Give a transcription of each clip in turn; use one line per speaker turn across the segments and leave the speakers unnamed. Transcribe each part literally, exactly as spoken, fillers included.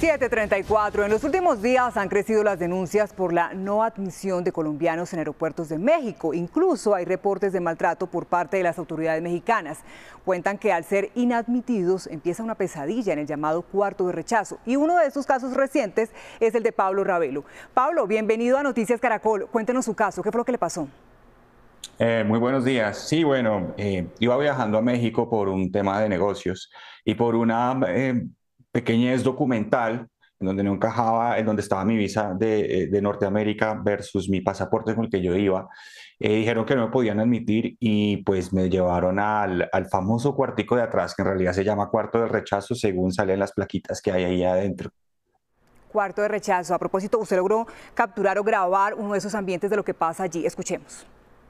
siete treinta y cuatro. En los últimos días han crecido las denuncias por la no admisión de colombianos en aeropuertos de México. Incluso hay reportes de maltrato por parte de las autoridades mexicanas. Cuentan que al ser inadmitidos empieza una pesadilla en el llamado cuarto de rechazo. Y uno de estos casos recientes es el de Pablo Ravelo. Pablo, bienvenido a Noticias Caracol. Cuéntenos su caso. ¿Qué fue lo que le pasó?
Eh, muy buenos días. Sí, bueno, eh, iba viajando a México por un tema de negocios y por una eh, pequeñez documental en donde no encajaba, en donde estaba mi visa de, eh, de Norteamérica versus mi pasaporte con el que yo iba. Eh, dijeron que no me podían admitir y pues me llevaron al, al famoso cuartico de atrás, que en realidad se llama cuarto del rechazo según salen las plaquitas que hay ahí adentro.
Cuarto de rechazo. A propósito, usted logró capturar o grabar uno de esos ambientes de lo que pasa allí. Escuchemos.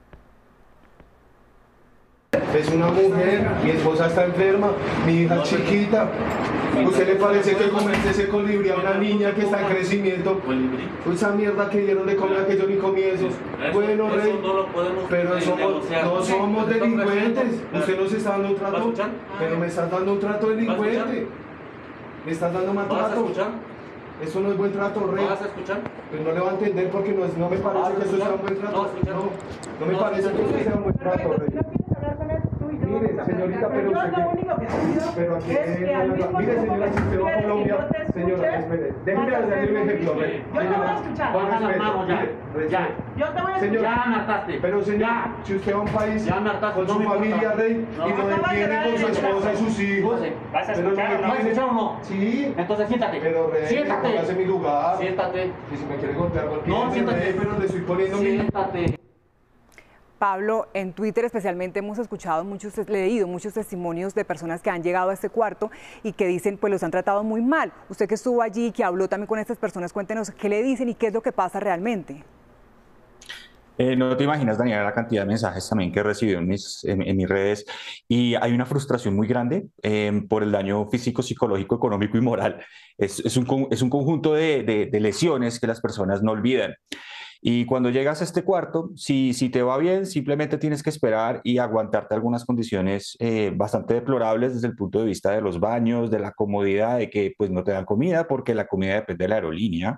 Es una mujer, mi esposa está enferma, mi hija es chiquita. ¿Usted le parece que comerse ese colibrí a una niña que está en crecimiento? Esa mierda que dieron de comida que yo ni comí eso. Bueno, rey, pero somos, no somos delincuentes. Usted nos está dando un trato, pero me estás dando un trato delincuente. Me estás dando maltrato. Eso no es buen trato, rey.
¿Vas a escuchar?
Pues no le va a entender porque no, es, no me parece que eso sea un buen trato. No, no me parece que eso sea un buen trato, rey. Mire, señorita, pero
yo
usted...
lo único que pido
pero aquí
es que al mismo
mire,
tiempo
señora,
que
si usted va a
quiere que
Colombia,
yo te escuche,
señora, espere, déjeme
vas a
darle
hacer
un
lo
ejemplo,
mismo.
rey.
Yo te voy a
Señora,
escuchar.
con
Baja las
respeto,
manos ya.
mire,
Ya.
Yo te voy a
Señor,
escuchar.
Ya me hartaste.
Pero señor,
Ya.
si usted va a un país
Ya me hartaste,
con
no
su
me
familia,
importa.
rey,
No.
y no
Acaba de
entiende
dar
con
el
su esposa y sus hijos,
¿Vas a
pero
escuchar o no?
no
¿Vas a escuchar o no?
Sí,
Entonces siéntate.
pero rey,
Siéntate.
póngase en mi lugar.
Siéntate.
Y si me quiere contar cualquier
No, siéntate.
rey, pero le estoy poniendo mi...
Siéntate.
Pablo, en Twitter especialmente hemos escuchado muchos, leído muchos testimonios de personas que han llegado a este cuarto y que dicen pues los han tratado muy mal. Usted que estuvo allí, que habló también con estas personas, cuéntenos qué le dicen y qué es lo que pasa realmente.
Eh, no te imaginas, Daniela, la cantidad de mensajes también que he recibido en mis, en, en mis redes y hay una frustración muy grande eh, por el daño físico, psicológico, económico y moral. Es, es, un, es un conjunto de, de, de lesiones que las personas no olvidan. Y cuando llegas a este cuarto, si, si te va bien, simplemente tienes que esperar y aguantarte algunas condiciones eh, bastante deplorables desde el punto de vista de los baños, de la comodidad, de que pues no te dan comida porque la comida depende de la aerolínea.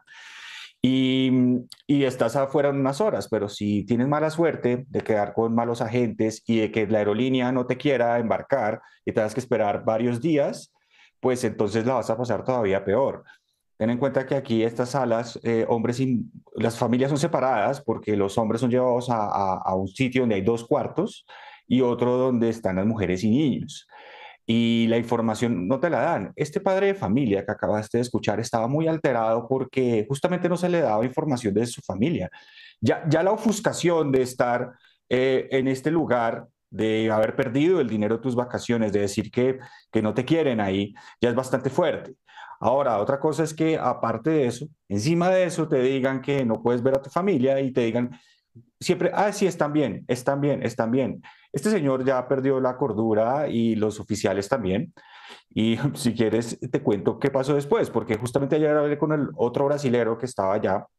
Y, y estás afuera en unas horas, pero si tienes mala suerte de quedar con malos agentes y de que la aerolínea no te quiera embarcar y tengas que esperar varios días, pues entonces la vas a pasar todavía peor. Ten en cuenta que aquí estas salas, eh, hombres y las familias son separadas porque los hombres son llevados a, a, a un sitio donde hay dos cuartos y otro donde están las mujeres y niños. Y la información no te la dan. Este padre de familia que acabaste de escuchar estaba muy alterado porque justamente no se le daba información de su familia. Ya, ya la ofuscación de estar eh, en este lugar, de haber perdido el dinero de tus vacaciones, de decir que, que no te quieren ahí, ya es bastante fuerte. Ahora, otra cosa es que aparte de eso, encima de eso te digan que no puedes ver a tu familia y te digan siempre, ah, sí, están bien, están bien, están bien. Este señor ya perdió la cordura y los oficiales también. Y si quieres, te cuento qué pasó después, porque justamente ayer hablé con el otro brasilero que estaba allá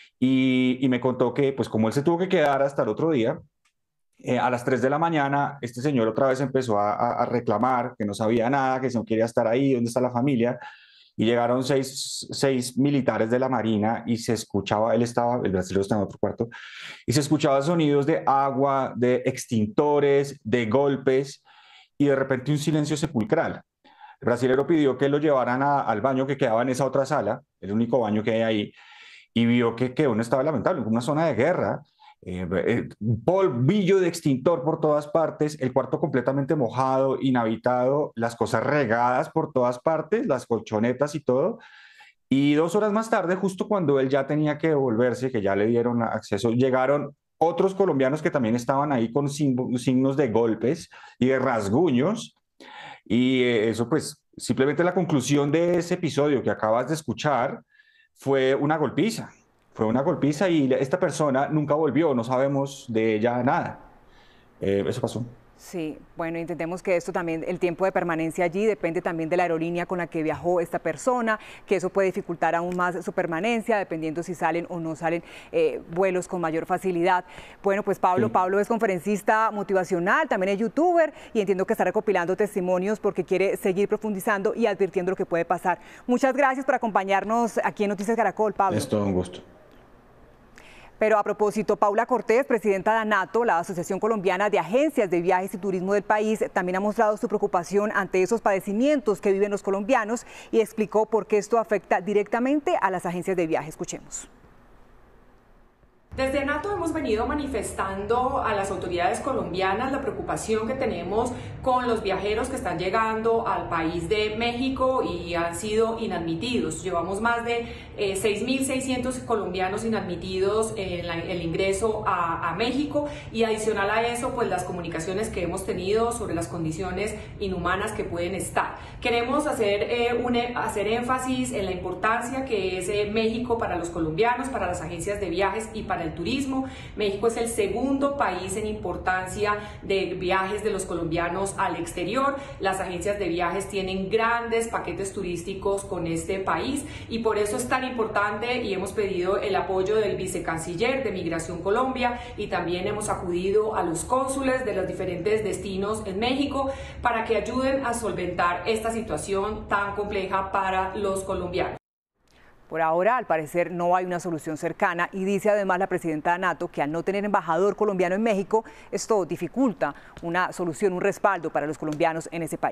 y, y me contó que, pues como él se tuvo que quedar hasta el otro día, eh, a las tres de la mañana, este señor otra vez empezó a, a, a reclamar que no sabía nada, que si no quería estar ahí, dónde está la familia. Y llegaron seis, seis militares de la Marina y se escuchaba, él estaba, el brasileño estaba en otro cuarto, y se escuchaban sonidos de agua, de extintores, de golpes, y de repente un silencio sepulcral. El brasileño pidió que lo llevaran a, al baño que quedaba en esa otra sala, el único baño que hay ahí, y vio que quedó un estado lamentable, una zona de guerra, eh, eh, polvillo de extintor por todas partes, el cuarto completamente mojado, inhabitado, las cosas regadas por todas partes, las colchonetas y todo. Y dos horas más tarde, justo cuando él ya tenía que devolverse, que ya le dieron acceso, llegaron otros colombianos que también estaban ahí con signos de golpes y de rasguños. Y eh, eso pues simplemente la conclusión de ese episodio que acabas de escuchar fue una golpiza. Fue una golpiza y esta persona nunca volvió, no sabemos de ella nada. Eh, eso pasó.
Sí, bueno, entendemos que esto también, el tiempo de permanencia allí depende también de la aerolínea con la que viajó esta persona, que eso puede dificultar aún más su permanencia, dependiendo si salen o no salen eh, vuelos con mayor facilidad. Bueno, pues Pablo, sí. Pablo es conferencista motivacional, también es youtuber y entiendo que está recopilando testimonios porque quiere seguir profundizando y advirtiendo lo que puede pasar. Muchas gracias por acompañarnos aquí en Noticias Caracol, Pablo.
Es todo un gusto.
Pero a propósito, Paula Cortés, presidenta de ANATO, la Asociación Colombiana de Agencias de Viajes y Turismo del país, también ha mostrado su preocupación ante esos padecimientos que viven los colombianos y explicó por qué esto afecta directamente a las agencias de viaje. Escuchemos.
Desde ANATO hemos venido manifestando a las autoridades colombianas la preocupación que tenemos con los viajeros que están llegando al país de México y han sido inadmitidos. Llevamos más de eh, seis mil seiscientos colombianos inadmitidos en la, el ingreso a, a México y adicional a eso, pues las comunicaciones que hemos tenido sobre las condiciones inhumanas que pueden estar. Queremos hacer, eh, un, hacer énfasis en la importancia que es eh, México para los colombianos, para las agencias de viajes y para el turismo. México es el segundo país en importancia de viajes de los colombianos al exterior. Las agencias de viajes tienen grandes paquetes turísticos con este país y por eso es tan importante y hemos pedido el apoyo del vicecanciller de Migración Colombia y también hemos acudido a los cónsules de los diferentes destinos en México para que ayuden a solventar esta situación tan compleja para los colombianos.
Por ahora, al parecer, no hay una solución cercana y dice además la presidenta de ANATO que al no tener embajador colombiano en México, esto dificulta una solución, un respaldo para los colombianos en ese país.